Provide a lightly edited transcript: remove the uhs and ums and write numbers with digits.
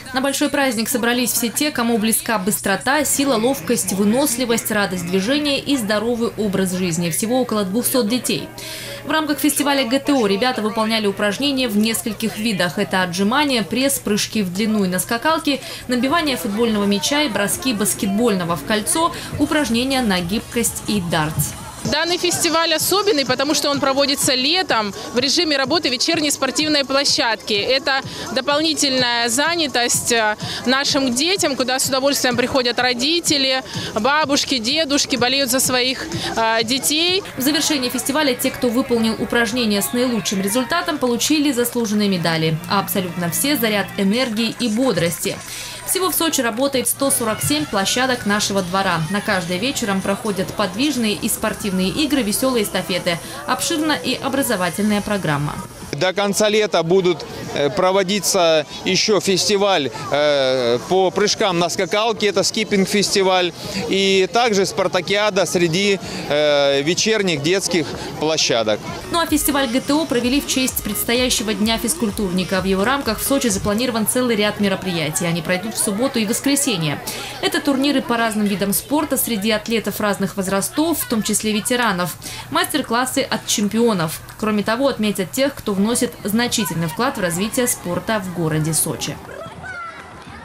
На большой праздник собрались все те, кому близка быстрота, сила, ловкость, выносливость, радость движения и здоровый образ жизни. Всего около 200 детей. В рамках фестиваля ГТО ребята выполняли упражнения в нескольких видах. Это отжимания, пресс, прыжки в длину и на скакалке, набивание футбольного мяча и броски баскетбольного в кольцо, упражнения на гибкость и дартс. Данный фестиваль особенный, потому что он проводится летом в режиме работы вечерней спортивной площадки. Это дополнительная занятость нашим детям, куда с удовольствием приходят родители, бабушки, дедушки, болеют за своих детей. В завершении фестиваля те, кто выполнил упражнения с наилучшим результатом, получили заслуженные медали. А абсолютно все – заряд энергии и бодрости. Всего в Сочи работает 147 площадок нашего двора. На каждое вечером проходят подвижные и спортивные игры, веселые эстафеты. Обширна и образовательная программа. До конца лета будут проводиться еще фестиваль по прыжкам на скакалке, это скиппинг-фестиваль, и также спартакиада среди вечерних детских площадок. Ну а фестиваль ГТО провели в честь предстоящего Дня физкультурника. В его рамках в Сочи запланирован целый ряд мероприятий. Они пройдут в субботу и воскресенье. Это турниры по разным видам спорта среди атлетов разных возрастов, в том числе ветеранов, мастер-классы от чемпионов. Кроме того, отметят тех, кто вносит значительный вклад в развитие спорта в городе Сочи.